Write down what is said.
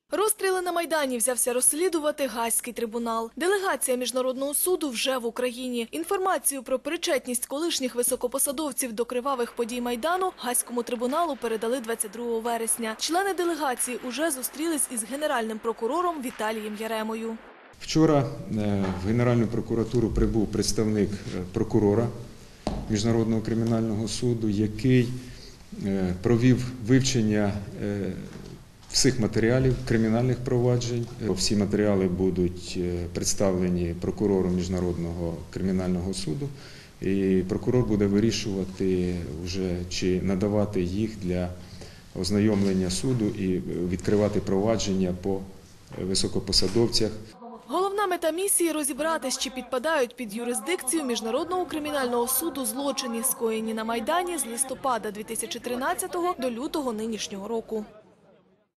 Розстріли на Майдані взявся розслідувати Гаазький трибунал. Делегація Міжнародного суду вже в Україні. Інформацію про причетність колишніх високопосадовців до кривавих подій Майдану Гаазькому трибуналу передали 22 вересня. Члени делегації уже зустрілись із генеральним прокурором Віталієм Яремою. Вчора в Генеральну прокуратуру прибув представник прокурора Міжнародного кримінального суду, який провів вивчення всіх матеріалів кримінальних проваджень. Всі матеріали будуть представлені прокурору Міжнародного кримінального суду, і прокурор буде вирішувати, вже, чи надавати їх для ознайомлення суду і відкривати провадження по високопосадовцях. Головна мета місії – розібратись, чи підпадають під юрисдикцію Міжнародного кримінального суду злочини, скоєні на Майдані з листопада 2013 до лютого нинішнього року.